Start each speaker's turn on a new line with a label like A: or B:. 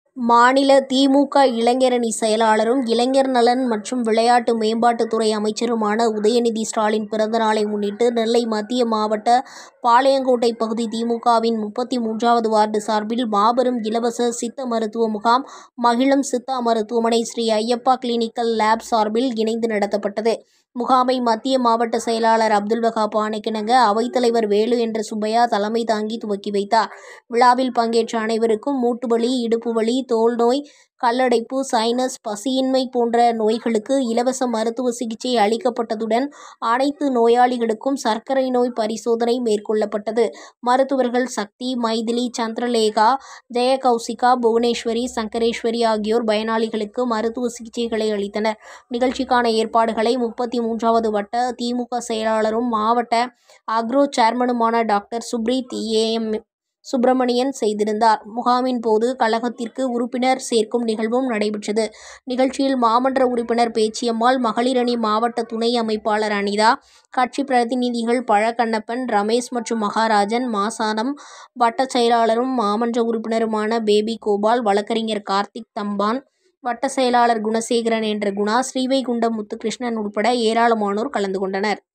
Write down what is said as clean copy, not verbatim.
A: மாநில திமுக இளைஞரணி செயலாளரும், இளைஞர் நலன் மற்றும் விளையாட்டு மேம்பாட்டுத்துறை அமைச்சருமான உதயநிதி ஸ்டாலின் பிறந்த நாளை முன்னிட்டு நெல்லை மத்திய மாவட்ட பாளையங்கோட்டை பகுதி திமுகவின் 33வது வார்டு சார்பில் மாபெரும் இலவச சித்த மருத்துவ முகாம் மகிழம் சித்தா மருத்துவமனை ஸ்ரீ ஐயப்பா கிளினிக்கல் லேப் சார்பில் இணைந்து நடத்தப்பட்டது. முகாமை மத்திய மாவட்ட செயலாளர் அப்துல் வகாப் ஆணைக்கிணங்க அவைத்தலைவர் வேலு என்ற சுப்பையா தலைமை தாங்கி துவக்கி வைத்தார். விழாவில் பங்கேற்ற அனைவருக்கும் மூட்டுவலி, இடுப்பு வலி, தோல் நோய், கல்லடைப்பு, சைனஸ், பசியின்மை போன்ற நோய்களுக்கு இலவச மருத்துவ சிகிச்சை அளிக்கப்பட்டதுடன் அனைத்து நோயாளிகளுக்கும் சர்க்கரை நோய் பரிசோதனை மேற்கொள்ளப்பட்டது. மருத்துவர்கள் சக்தி, மைதிலி, சந்திரலேகா, ஜெயகௌசிகா, புவனேஸ்வரி, சங்கரேஸ்வரி ஆகியோர் பயனாளிகளுக்கு மருத்துவ சிகிச்சைகளை அளித்தனர். நிகழ்ச்சிக்கான ஏற்பாடுகளை 33வது வட்ட திமுக செயலாளரும், மாவட்ட அக்ரோ சேர்மனுமான டாக்டர் சுப்ரீத் ஏ.எம். சுப்பிரமணியன் செய்திருந்தார். முகாமின் போது கழகத்திற்கு உறுப்பினர் சேர்க்கும் நிகழ்வும் நடைபெற்றது. நிகழ்ச்சியில் மாமன்ற உறுப்பினர் பேச்சியம்மாள், மகளிரணி மாவட்ட துணை அமைப்பாளர் அனிதா, கட்சி பிரதிநிதிகள் பழக்கண்ணப்பன், ரமேஷ் மற்றும் மகாராஜன், மாசானம் வட்ட செயலாளரும் மாமன்ற உறுப்பினருமான பேபி கோபால், வழக்கறிஞர் கார்த்திக் தம்பான், வட்ட செயலாளர் குணசேகரன் என்ற குணா, ஸ்ரீவைகுண்டம் முத்துகிருஷ்ணன் உட்பட ஏராளமானோர் கலந்து கொண்டனர்.